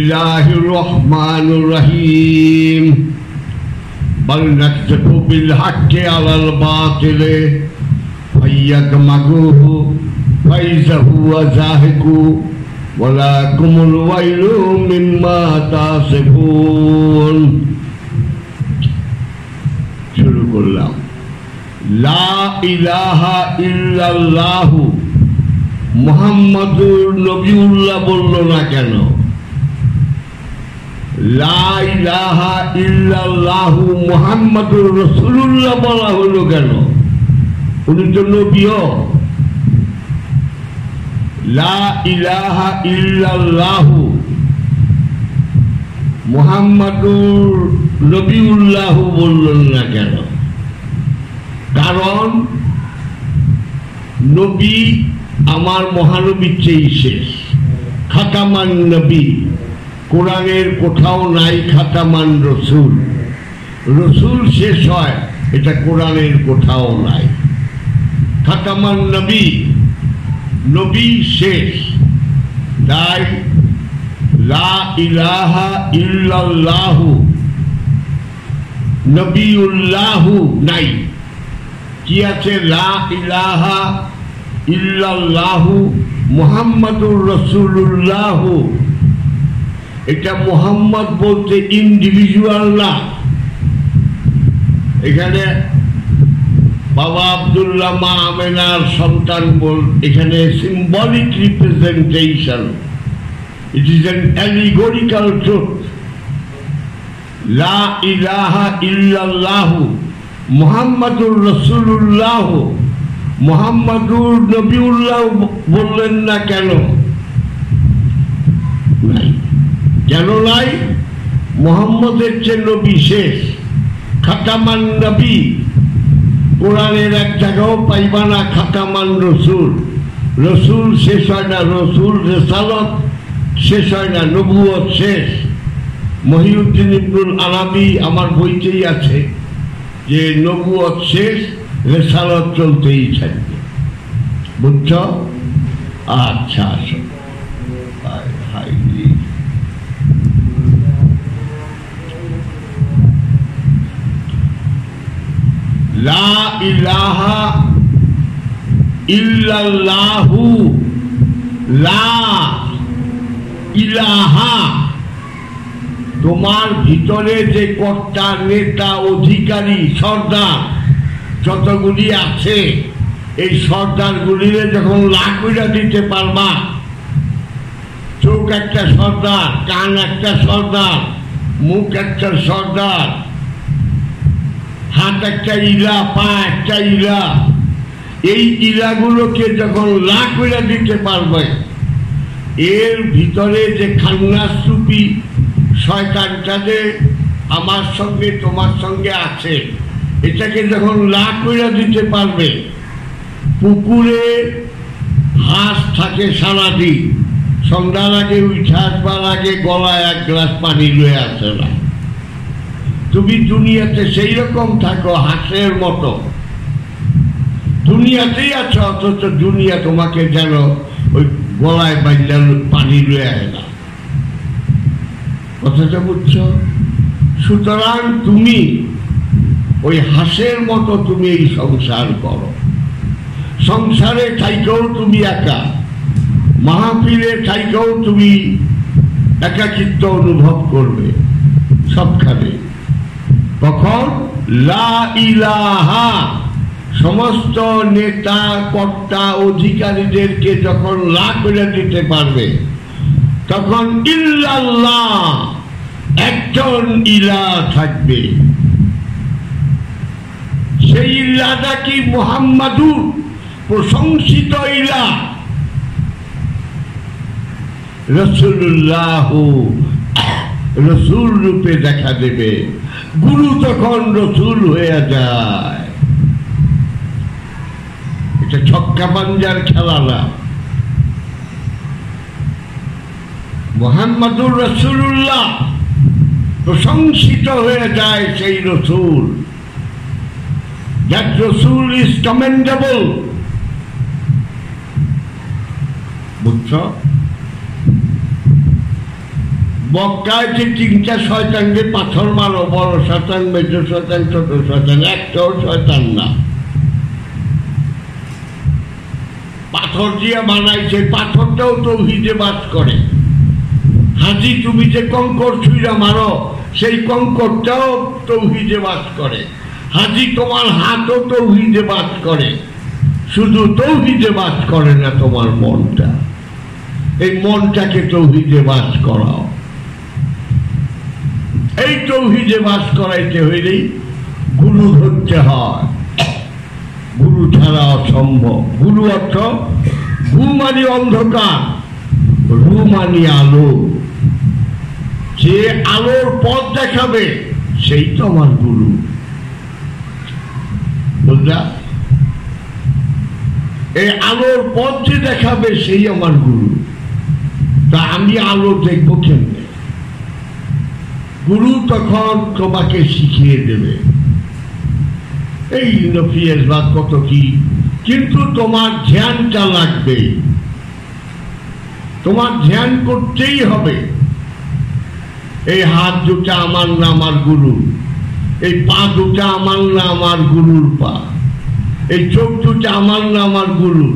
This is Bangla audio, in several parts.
বিসমিল্লাহির রহমানির রহিম বাল নাকযুবু বিল হাক্কি আলাল বাতিলি ফায়াদমাগুহু ফাইযা হুয়া যাহিকু ওয়ালাকুমুল ওয়াইলু মিম্মা তাসিফুন। শুরু করলাম। লা ইলাহা ইল্লাল্লাহু মুহাম্মাদুর নবিউল্লাহ বলল না কেন? লা ইলাহা ইল্লাল্লাহু মুহাম্মাদুর রাসূলুল্লাহ বলা হলো কেন? উনি তো নবীও। লা ইলাহা ইল্লাল্লাহু মুহাম্মাদুর নবিউল্লাহ বললেন না কেন? কারণ নবী আমার মহানবীর চেয়ে শেষ, খাতামান নবী। কোরআনের কোথাও নাই খাতামান রসুল। রসুল শেষ হয়, এটা কোরআনের কোথাও নাই। খাতামান নবী, নবী শেষ। তাই লা ইলাহা ইল্লাল্লাহু নবিউল্লাহু নাই। কি আছে? লা ইলাহা ইল্লাল্লাহু মুহাম্মাদুর রাসূলুল্লাহ। এটা মুহাম্মদ বলতে ইন্ডিভিজুয়াল না। এখানে বাবা আব্দুল্লাহ মা আমেনার সন্তান বল, এখানে symbolic representation. It is an allegorical truth. লা ইলাহা ইল্লাল্লাহু মুহাম্মাদুর রাসূলুল্লাহ। মুহাম্মাদুর নবিউল্লাহ বললেন না কেন? নাই। কেন নাই? মুহাম্মদের চেয়ে নবী শেষ, খাতামান নবী। কোরআনের এক জায়গাও পাইবা না খাতামান রসুল। রসুল শেষ হয় না, রসুল রিসালাত শেষ হয় না, নবুয়ত শেষ। মহিউদ্দিন ইবনুল আরাবী আমার বইতেই আছে যে নবুয়ত শেষ, রিসালাত চলতেই থাকবে। বুঝছ? আচ্ছা, আসো। লা ইলাহা ইল্লাল্লাহু, লা ইলাহা। তোমার ভিতরে যে কর্তা, নেতা, অধিকারী, সর্দার যতগুলি আছে, এই সর্দারগুলিরে যখন লাকুইরা দিতে পারবা, চোখ একটা সর্দার, কান একটা সর্দার, মুখ একটা সর্দার, হাত একটা ইলা, পা একটা ইলা, এই ইলাগুলোকে যখন লাকুইরা দিতে পারবে, এর ভিতরে যে খান্নাসরূপী শয়তানটা যে আমার সঙ্গে তোমার সঙ্গে আছে, এটাকে যখন লাকুইরা দিতে পারবে। পুকুরে হাঁস থাকে সারাদিন, সন্ধ্যার আগে উঠে আসবার আগে গলায় এক গ্লাস পানি লয়ে আসে না। তুমি দুনিয়াতে সেই রকম থাকো হাঁসের মতো, দুনিয়াতেই আছো, অথচ দুনিয়া তোমাকে যেন ওই গলায় বাইন্দা পানি লয়ে আসে না। কথাটা বুঝছো? সুতরাং তুমি ওই হাঁসের মতো তুমি এই সংসার করো। সংসারে থাইকেও তুমি একা, মাহফিলে থাইকেও তুমি একাকিত্ব অনুভব করবে সবখানে। তখন লা ইলাহা, সমস্ত নেতা, কর্তা, অধিকারীদেরকে যখন লা করে দিতে পারবে, তখন ইল্লাল্লাহ, একজন ইলাহ থাকবে। সেই ইলাহটা কি? মুহাম্মাদুর প্রশংসিত ইলাহ, রাসূলুল্লাহ, রসুল রূপে দেখা দেবে। গুরু তখন রসুল হয়ে যায়। এটা ছক্কা পাঞ্জার খেলা না। মুহাম্মাদুর রাসূলুল্লাহ প্রশংসিত হয়ে যায় সেই রসুল। That Rasul is commendable. বুঝছ? মক্কায় যে তিনটা শয়তানকে পাথর মারো, বড় শয়তান, মেজো শয়তান, ছোট শয়তান, একটাও শয়তান না। পাথর দিয়ে বানাইছে, পাথরটাও তৌহিদে বাস করে। হাজি তুমি যে কঙ্কর ছুঁড়া মারো, সেই কঙ্করটাও তৌহিদে বাস করে। হাজি তোমার হাতও তৌহিদে বাস করে। শুধু তৌহিদে বাস করে না তোমার মনটা, এই মনটাকে তৌহিদে বাস করাও। এই তৌহিদে বাস করাইতে হইলেই গুরু ধরতে হয়। গুরু ছাড়া অসম্ভব। গুরু অর্থ গু মানে অন্ধকার, রু মানে আলো। যে আলোর পথ দেখাবে সেই তো আমার গুরু, বুঝলা? এই আলোর পথ যে দেখাবে সেই আমার গুরু। তা আমি আলো দেখবো কেমনে? গুরু তখন তোমাকে শিখিয়ে দেবে এই নফিয়াজ বা কত কি, কিন্তু তোমার ধ্যানটা লাগবে। তোমার ধ্যান করতেই হবে। এই হাত দুটা আমার না আমার গুরু, এই পা দুটা আমার না আমার গুরুর পা, এই চোখ দুটা আমার না আমার গুরু।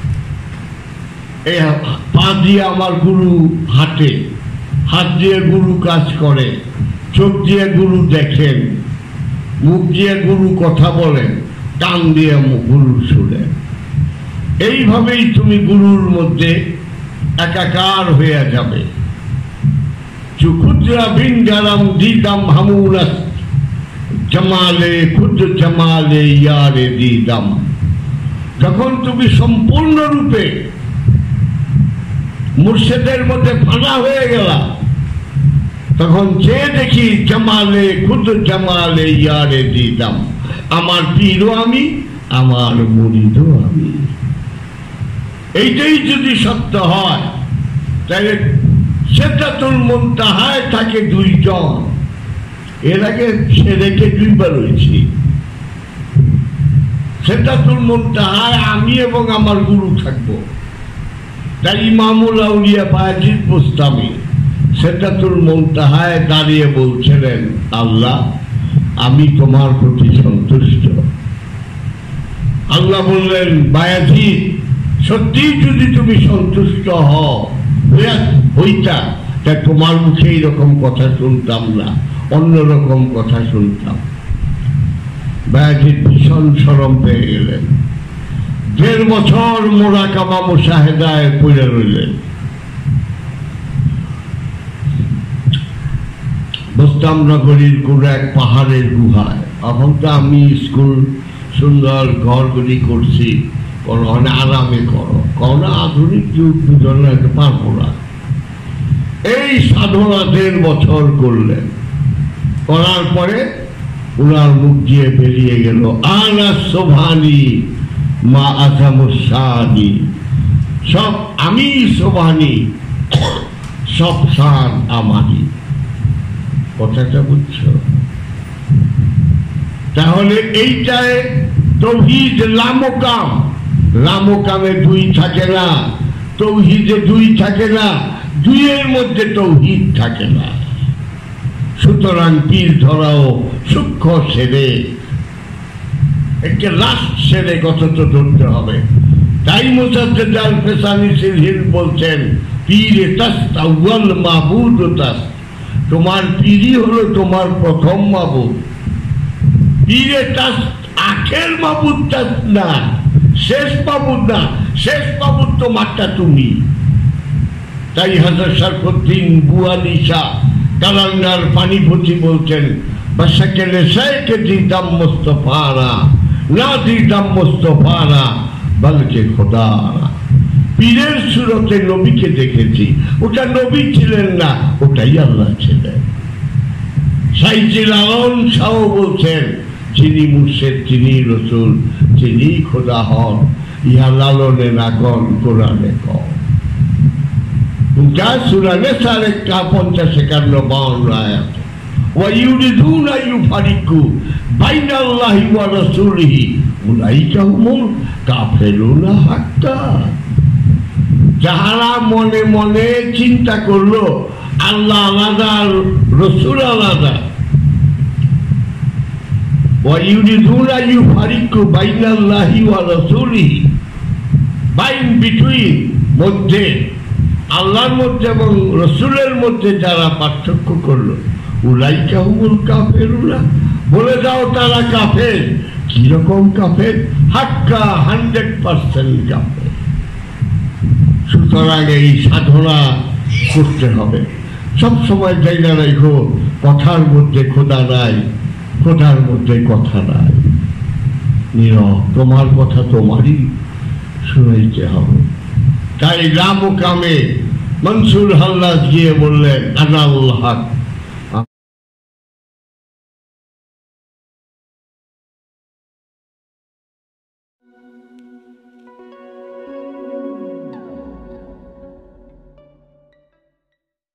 এই পা দিয়ে আমার গুরু হাঁটে, হাত দিয়ে গুরু কাজ করে, চোখ দিয়ে গুরু দেখেন, মুখ দিয়ে গুরু কথা বলেন, কান দিয়ে গুরু শুনেন। এইভাবেই তুমি গুরুর মধ্যে একাকার হয়ে যাবে। চুকুদ্রা ভিঙ্গারাম দিদাম হামুলাস জামালে খুদ জামালে ইয়ারে দিদাম। যখন তুমি সম্পূর্ণরূপে মুর্শিদের মধ্যে ফানা হয়ে গেলা, তখন যে দেখি জামালে খুদ জামালে ইয়ারে দিদাম, আমার পীরও আমি, আমার মুরিদও আমি। এইটাই যদি সত্য হয়, তাহলে সিদরাতুল মুনতাহায় থাকে দুইজন। এর আগে সেরেকে দুইবার হয়েছি। সিদরাতুল মুনতাহায় আমি এবং আমার গুরু থাকবো। তাই ইমামুল আউলিয়া বায়জিদ বুস্তামি সিদরাতুল মুনতাহায় দাঁড়িয়ে বলছিলেন, আল্লাহ আমি তোমার প্রতি সন্তুষ্ট। আল্লাহ বললেন, বায়াজিদ সত্যি যদি তুমি সন্তুষ্ট হইতা, তা তোমার মুখে এইরকম কথা শুনতাম না, অন্যরকম কথা শুনতাম। বায়াজিদ ভীষণ শরম পেয়ে গেলেন। 1.5 বছর মোরাকাবা মুশাহেদায় পড়ে রইলেন। বোস্তাম নগরীর কোন এক পাহাড়ের গুহায়। এখন তো আমি স্কুল সুন্দর ঘরগুলি করছি, আরামে করো, কোন আধুনিক যুগ বুঝলে পারবো না। এই সাধনা 1.5 বছর করলেন। করার পরে ওনার মুখ দিয়ে বেরিয়ে গেল, আনা সোভানি মা আজামুসানি, সব আমি সোভানি, সব শান আমারই। কথাটা বুঝছো? তাহলে এইটায় তৌহিদ লামকাম। লামকামে 2 থাকে না, তৌহিদে 2 থাকে না, 2-এর মধ্যে তৌহিদ থাকে না। সুতরাং পীর ধরাও সূক্ষ্ম সেরে, একটা লাস্ট সেরে কত তো ধরতে হবে। তাই মুজাদ্দিদ আল ফেসানি সিলহিল বলছেন, পীরে তাস্ত আউয়াল মাবুদ তাস্ত, তোমার পীরই হলো তোমার প্রথম মাবুদ। পীরে তাস্ত আখের মাবুদ তাস্ত না, শেষ মাবুদ না, শেষ মাবুদ তোমারটা তুমি। তাই হাজার শরফুদ্দিন বুয়ালি শাহ কালান্দার পানিপতি বলছেন, বাসাকেলে শেখে দিদাম মুস্তফারা, না দিদাম মুস্তফারা বলকে খোদারা। পীরের সুরতে নবীকে দেখেছি, ওটা নবী ছিলেন না, ওটাই আল্লাহ ছিলেন। সাইজি লালন শাহ বলছেন, যিনি মুর্শিদ তিনি রসুল, যিনি খোদা হন, ইহা লালনে না কন কোরআনে কন। সূরা নিসার 50-51 আয়াত। ওয়া ইউরিদুনা ইউফারিকু বাইনাল্লাহি ওয়া রাসূলিহি উলাইকা হুমুল কাফিরুনা হাক্কা। যাহারা মনে মনে চিন্তা করলো আল্লাহ আলাদা আর রসুল আলাদা। ওয়ায়ুরিদুনা ইউফারিকু বাইনাল্লাহি ওয়া রাসূলিহি, বাইন বিটুইন, মধ্যে আল্লাহর মধ্যে এবং রসুলের মধ্যে যারা পার্থক্য করলো, উলাইকা হুমুল কাফেরুনা, বলে দাও তারা কাফের। কিরকম কাফের? হাক্কা 100% কাফের। সুতরাং এই সাধনা করতে হবে। সব সময় জায়গা রাখো কথার মধ্যে খোদা নাই, খোদার মধ্যে কথা নাই। নীরব, তোমার কথা তোমারই শুনাইতে হবে। তাই রাম কামে মনসুর হাল্লাজ গিয়ে বললেন আনাল হক।